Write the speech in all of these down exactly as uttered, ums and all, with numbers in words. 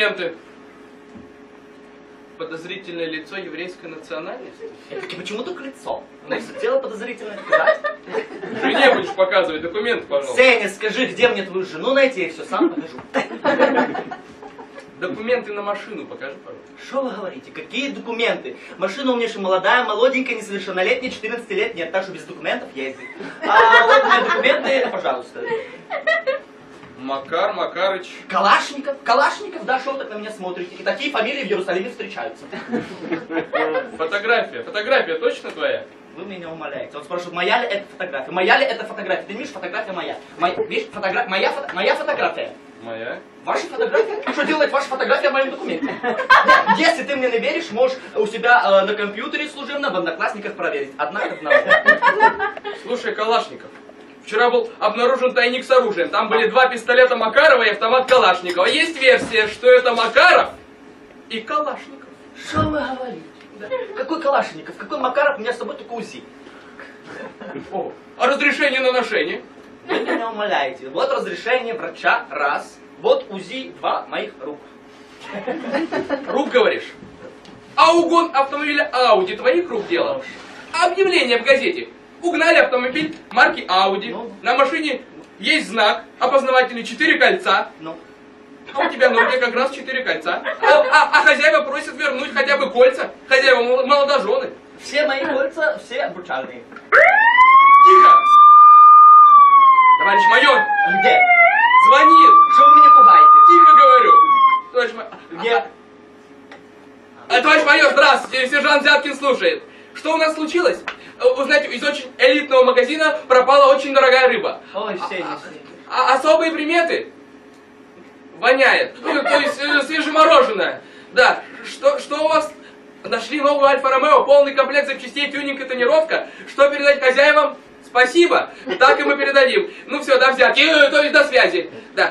документы. Подозрительное лицо еврейской национальности. Это почему только лицо? У нас дело подозрительное. Сказать? Жене будешь показывать документы, пожалуйста. Сеня, скажи, где мне твою жену найти, я все сам покажу. Документы на машину покажи, пожалуйста. Что вы говорите? Какие документы? Машина у меня еще молодая, молоденькая, несовершеннолетняя, четырнадцатилетняя, так что без документов ездит. А вот мои документы, пожалуйста. Макар Макарыч. Калашников? Калашников? Да, что вы так на меня смотрите? И такие фамилии в Иерусалиме встречаются. Фотография. Фотография точно твоя? Вы меня умоляете. Он спрашивает, моя ли это фотография? Моя ли это фотография? Ты видишь, фотография моя. Моя, видишь, фотография, моя, фото, моя фотография. Моя? Ваша фотография? Что делает ваша фотография в моем документе? Если ты мне не веришь, можешь у себя э, на компьютере служебно в Одноклассниках проверить. Одна к одному. Слушай, Калашников, вчера был обнаружен тайник с оружием. Там были два пистолета Макарова и автомат Калашникова. Есть версия, что это Макаров и Калашников. Что вы говорите? Да. Какой Калашников? Какой Макаров? У меня с собой только УЗИ. О, а разрешение на ношение? Вы меня умоляете. Вот разрешение врача, раз. Вот УЗИ, два, моих рук. Рук, говоришь? А угон автомобиля Ауди твоих рук дело? Объявление в газете. Угнали автомобиль марки Ауди. Ну. На машине есть знак опознавательный четыре кольца. Ну. А у тебя на руке как раз четыре кольца. А, а, а хозяева просят вернуть хотя бы кольца. Хозяева мол- молодожены. Все мои кольца, все обручальные. Тихо! Товарищ майор! Где? Звонит! Что вы меня пугаете? Тихо говорю! Товарищ майор! Где? А, товарищ майор, здравствуйте! Сержант Зяткин слушает. Что у нас случилось? Вы знаете, из очень элитного магазина пропала очень дорогая рыба. Ой, Сеня, Сеня. А особые приметы? Воняет. Ну, то есть э, свежемороженое. Да. Что, что у вас? Нашли новую Альфа-Ромео, полный комплект запчастей, тюнинг и тонировка. Что передать хозяевам? Спасибо. Так и мы передадим. Ну все, до взятки. Э, то есть до связи. Да.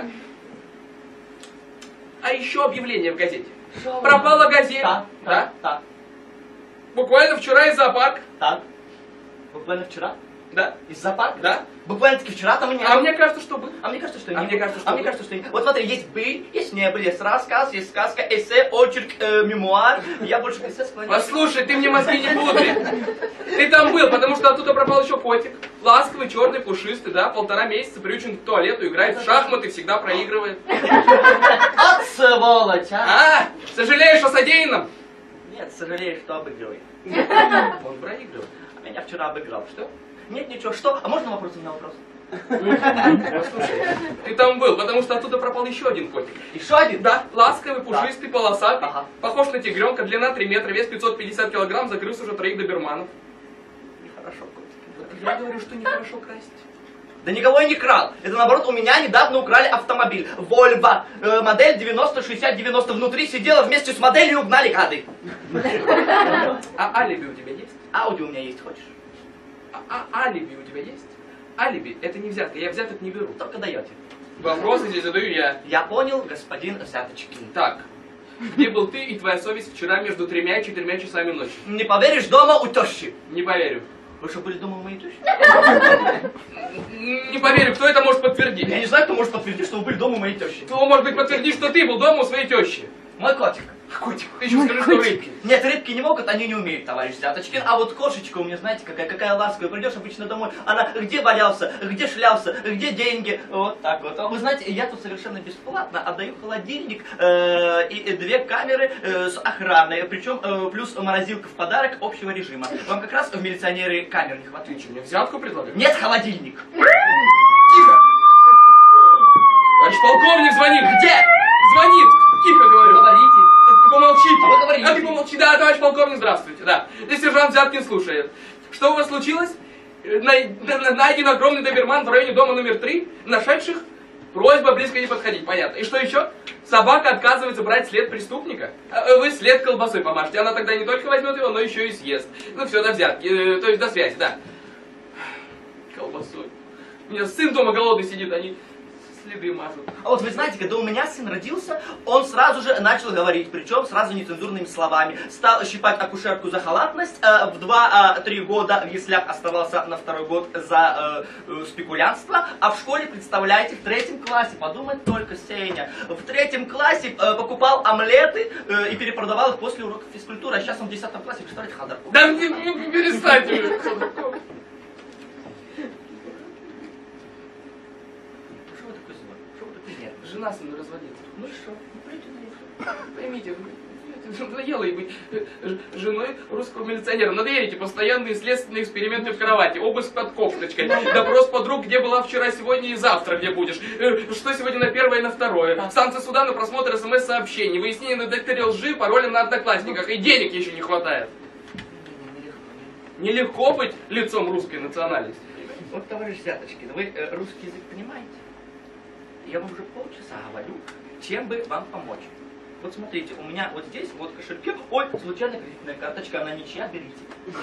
А еще объявление в газете. Шо? Пропала газета. Так, Да? так, так, Буквально вчера из зоопарка. так. Буквально вчера? Да? Из зоопарка? Да? Буквально-таки вчера там и не А было. мне кажется, что был. А мне кажется, что и А не мне было. кажется, что А мне был. кажется, что и не. Вот смотри, есть «бы», есть «не были», есть рассказ, есть сказка, эссе, очерк, э, мемуар. Я больше к эссе склоняюсь. Послушай, ты мне мозги не путай. Ты там был, потому что оттуда пропал еще котик. Ласковый, черный, пушистый, да, полтора месяца приучен к туалету, играет в шахматы, всегда проигрывает. От сволочь, а! А, сожалеешь о содеянном? Нет, сожалею, что обыгрывает. Он проигрывал. А меня вчера обыграл. Что? Нет, ничего. Что? А можно вопрос на вопрос? Послушай, ты там был, потому что оттуда пропал еще один котик. Еще один? Да, ласковый, пушистый, полосатый, Ага. похож на тигренка, длина три метра, вес пятьсот пятьдесят килограмм, закрылся уже троих доберманов. Нехорошо, котики. Вот я говорю, что нехорошо красть. Да никого я не крал. Это наоборот, у меня недавно украли автомобиль. Volvo. Э, модель девяносто шестьдесят девяносто. Внутри сидела вместе с моделью и угнали гады. А алиби у тебя есть? Ауди у меня есть, хочешь? А, а алиби у тебя есть? Алиби — это не взятка, я взяток не беру. Только даете. Вопросы здесь задаю я. Я понял, господин Взяточкин. Так, где был ты и твоя совесть вчера между тремя и четырьмя часами ночи? Не поверишь, дома у тещи. Не поверю. Вы что, были дома у моей тещи? Не поверю, кто это может подтвердить? Я не знаю, кто может подтвердить, что вы были дома у моей тещи. Кто может быть подтвердить, что ты был дома у своей тещи? Мой котик. Котик, ты еще скажи, что рыбки. Нет, рыбки не могут, они не умеют, товарищ Взяточкин. А вот кошечка у меня, знаете, какая, какая ласковая. Придешь обычно домой, она где валялся, где шлялся, где деньги. Вот так вот. А вы знаете, я тут совершенно бесплатно отдаю холодильник э, и, и две камеры э, с охраной. Причем э, плюс морозилка в подарок общего режима. Вам как раз в милиционеры камер не хватает. Ты что, мне взятку предлагаешь? Нет, холодильник. Тихо! Товарищ полковник звонит! Где? Звонит! Тихо говорю! Говорите. Ты помолчите! А вы говорите. А ты помолчи! Да, товарищ полковник, здравствуйте! Да. Здесь сержант Взяткин слушает. Что у вас случилось? Най- на- Найден огромный доберман в районе дома номер три. Нашедших просьба близко не подходить. Понятно. И что еще? Собака отказывается брать след преступника. А вы след колбасой помажете. Она тогда не только возьмет его, но еще и съест. Ну все, до взятки. Э, То есть до связи, да. Колбасой. У меня сын дома голодный сидит, они следы мажут. А вот вы знаете, когда у меня сын родился, он сразу же начал говорить, причем сразу нецензурными словами. Стал щипать акушерку за халатность, э, в два-три года в яслях оставался на второй год за э, э, спекулянство, а в школе, представляете, в третьем классе, подумать только, Сеня, в третьем классе э, покупал омлеты э, и перепродавал их после уроков физкультуры, а сейчас он в десятом классе, представляете, Ходорков. Да не, не перестаньте уже, Ходорков. Что вы такой злой? Что вы такой нервный? Жена со мной разводится. Ну что? Ну, придите на это. Поймите, надоело ей быть э, женой русского милиционера. Надоели постоянные следственные эксперименты в кровати, обыск под кофточкой, допрос подруг, где была вчера, сегодня и завтра, где будешь, э, что сегодня на первое и на второе, санкции суда на просмотр смс-сообщений, выяснение на детекторе лжи, пароли на одноклассниках, и денег еще не хватает. Нелегко быть лицом русской национальности. Вот, товарищ Взяточкин, вы э, русский язык понимаете? Я вам уже полчаса говорю, чем бы вам помочь. Вот смотрите, у меня вот здесь, вот в кошельке, ой, случайная кредитная карточка, она ничья, берите.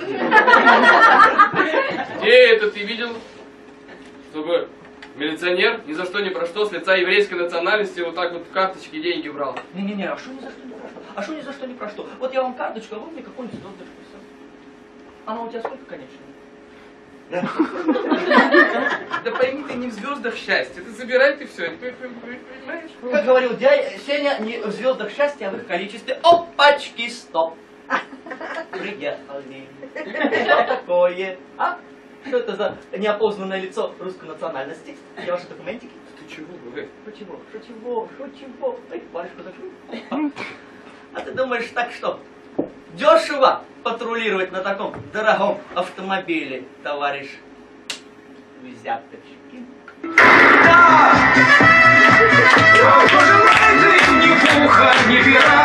Где это ты видел, чтобы милиционер ни за что ни про что с лица еврейской национальности вот так вот в карточке деньги брал? Не-не-не, а что ни за что ни про что? А что ни за что ни про что? Вот я вам карточку, а вы мне какую-нибудь звездочку писал. Она у тебя сколько, конечно? Да пойми, ты не в звездах счастья, ты забирай ты все, понимаешь? Как говорил дядя Сеня, не в звездах счастья, а в их количестве. Опачки, стоп! Приехали. Что такое? А? Что это за неопознанное лицо русской национальности? Где ваши документики? Ты чего, говоришь? Что чего? Что чего? Что чего? Эй, барышка, закрой. А ты думаешь, так что? Дешево патрулировать на таком дорогом автомобиле, товарищ Взяточкин. Да! Пожелай жизни, пуха, не пера.